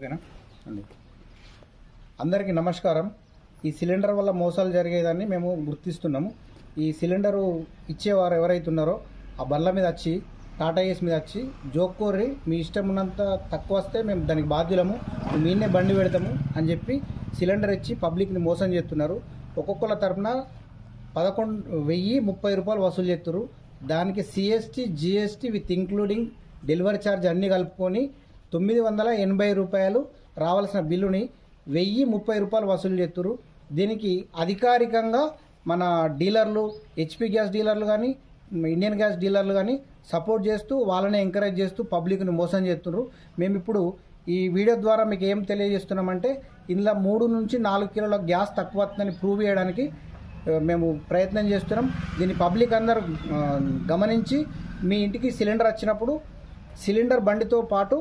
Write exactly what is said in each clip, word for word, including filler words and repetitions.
ఓకేనా అండి. అందరికీ నమస్కారం. ఈ సిలిండర్ వల్ల మోసాలు జరిగేదాన్ని మేము గుర్తిస్తున్నాము. ఈ సిలిండరు ఇచ్చేవారు ఎవరైతే ఉన్నారో ఆ బండ్ల మీద వచ్చి టాటా ఏస్ మీద వచ్చి జోక్కోర్రి మీ ఇష్టం ఉన్నంత తక్కువ వస్తే మేము దానికి బాధ్యులము, మీనే బండి పెడతాము అని చెప్పి సిలిండర్ ఇచ్చి పబ్లిక్ని మోసం చేస్తున్నారు. ఒక్కొక్కళ్ళ తరఫున పదకొండు వెయ్యి ముప్పై రూపాయలు వసూలు చేస్తున్నారు. దానికి CST GST with including delivery charge అన్నీ కలుపుకొని తొమ్మిది వందల ఎనభై రూపాయలు రావాల్సిన బిల్లుని వెయ్యి ముప్పై రూపాయలు వసూలు చేస్తున్నారు. దీనికి అధికారికంగా మన డీలర్లు, హెచ్పి గ్యాస్ డీలర్లు కానీ ఇండియన్ గ్యాస్ డీలర్లు కానీ సపోర్ట్ చేస్తూ వాళ్ళని ఎంకరేజ్ చేస్తూ పబ్లిక్ని మోసం చేస్తున్నారు. మేము ఇప్పుడు ఈ వీడియో ద్వారా మీకు ఏం తెలియజేస్తున్నామంటే ఇందులో మూడు నుంచి నాలుగు కిలోల గ్యాస్ తక్కువ వస్తుందని ప్రూవ్ చేయడానికి మేము ప్రయత్నం చేస్తున్నాం. దీన్ని పబ్లిక్ అందరూ గమనించి మీ ఇంటికి సిలిండర్ వచ్చినప్పుడు సిలిండర్ బండితో పాటు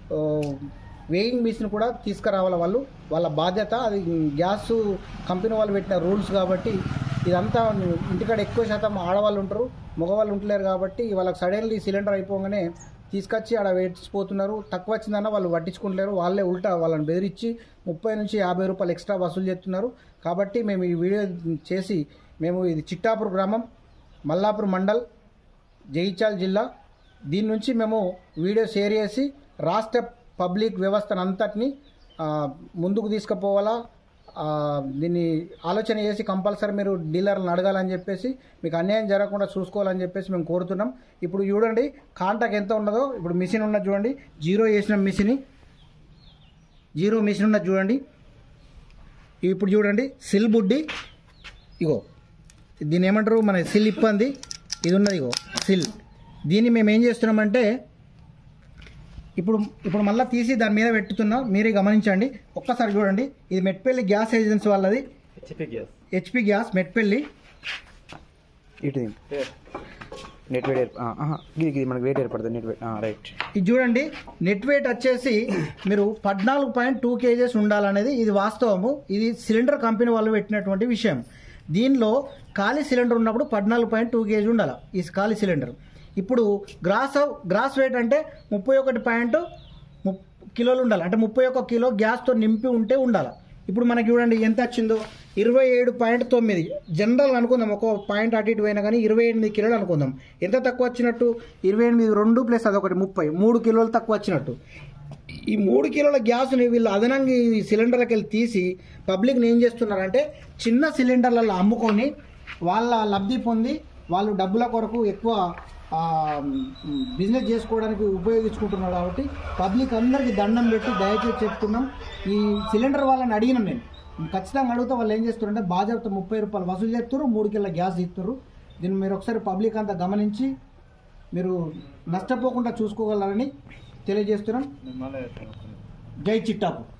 వేయింగ్ మిషన్ కూడా తీసుకురావాలి. వాళ్ళు వాళ్ళ బాధ్యత, అది గ్యాస్ కంపెనీ వాళ్ళు పెట్టిన రూల్స్ కాబట్టి ఇదంతా ఇంటికాడ ఎక్కువ శాతం ఆడవాళ్ళు ఉంటారు, మగవాళ్ళు ఉంటలేరు కాబట్టి వాళ్ళకి సడన్లీ సిలిండర్ అయిపోగానే తీసుకొచ్చి ఆడ వేసిపోతున్నారు. తక్కువ వచ్చిందన్న వాళ్ళు పట్టించుకుంటలేరు, వాళ్ళే ఉల్టా వాళ్ళని బెదిరించి ముప్పై నుంచి యాభై రూపాయలు ఎక్స్ట్రా వసూలు చేస్తున్నారు. కాబట్టి మేము ఈ వీడియో చేసి మేము ఇది చిట్టాపూర్ గ్రామం, మల్లాపూర్ మండల్, జగిత్యాల జిల్లా, దీని నుంచి మేము వీడియో షేర్ చేసి రాష్ట్ర పబ్లిక్ వ్యవస్థను అంతటిని ముందుకు తీసుకుపోవాలా, దీన్ని ఆలోచన చేసి కంపల్సరీ మీరు డీలర్లను అడగాలని చెప్పేసి మీకు అన్యాయం జరగకుండా చూసుకోవాలని చెప్పేసి మేము కోరుతున్నాం. ఇప్పుడు చూడండి కాంటాక్ట్ ఎంత ఉన్నదో, ఇప్పుడు మిషన్ ఉన్నది చూడండి, జీరో చేసిన మిషన్, జీరో మిషన్ ఉన్నది చూడండి. ఇప్పుడు చూడండి సిల్ బుడ్డి, ఇగో దీన్ని ఏమంటారు మన సిల్ ఇబ్బంది, ఇది ఉన్నది ఇగో సిల్. దీన్ని మేము ఏం చేస్తున్నామంటే ఇప్పుడు ఇప్పుడు మళ్ళీ తీసి దాని మీద పెట్టుతున్నాం, మీరే గమనించండి. ఒక్కసారి చూడండి, ఇది మెట్పల్లి గ్యాస్ ఏజెన్సీ వాళ్ళది, HP gas HP gas Metpally. ఇటు నెట్ వెయిట్ ఇది మనకు వెయిట్ ఏర్పడుతుంది, నెట్ వెయిట్ రైట్. ఇది చూడండి నెట్ వెయిట్ వచ్చేసి మీరు పద్నాలుగు పాయింట్ టూ కేజెస్ ఉండాలనేది ఇది వాస్తవము. ఇది సిలిండర్ కంపెనీ వాళ్ళు పెట్టినటువంటి విషయం. దీనిలో ఖాళీ సిలిండర్ ఉన్నప్పుడు పద్నాలుగు పాయింట్ టూ కేజీ ఉండాలి ఈ ఖాళీ సిలిండర్. ఇప్పుడు గ్రాస్ గ్రాస్ వెయిట్ అంటే ముప్పై ఒకటి పాయింట్ కిలోలు ఉండాలి, అంటే ముప్పై ఒక్క కిలో గ్యాస్తో నింపి ఉంటే ఉండాలి. ఇప్పుడు మనకి చూడండి ఎంత వచ్చిందో, ఇరవై ఏడు పాయింట్ తొమ్మిది జనరల్ అనుకుందాం, ఒక పాయింట్ అటు ఇటు పోయినా కానీ ఇరవై ఎనిమిది కిలోలు అనుకుందాం. ఎంత తక్కువ వచ్చినట్టు? ఇరవై ఎనిమిది రెండు ప్లస్ అదొకటి ముప్పై మూడు కిలోలు తక్కువ వచ్చినట్టు. ఈ మూడు కిలోల గ్యాస్ని వీళ్ళు అదనంగా ఈ సిలిండర్లకు వెళ్ళి తీసి పబ్లిక్ని ఏం చేస్తున్నారంటే చిన్న సిలిండర్లలో అమ్ముకొని వాళ్ళ లబ్ధి పొంది వాళ్ళు డబ్బుల కొరకు ఎక్కువ బిజినెస్ చేసుకోవడానికి ఉపయోగించుకుంటున్నారు. కాబట్టి పబ్లిక్ అందరికీ దండం పెట్టి దయచేసి చెప్తున్నాం. ఈ సిలిండర్ వాళ్ళని అడిగినాం, నేను ఖచ్చితంగా అడుగుతా, వాళ్ళు ఏం చేస్తున్నారంటే బాధ్యత ముప్పై రూపాయలు వసూలు చేస్తారు, మూడు కిలోల గ్యాస్ ఇస్తారు. దీన్ని మీరు ఒకసారి పబ్లిక్ అంతా గమనించి మీరు నష్టపోకుండా చూసుకోగలరని తెలియజేస్తున్నాం. జై చిట్టాపూర్.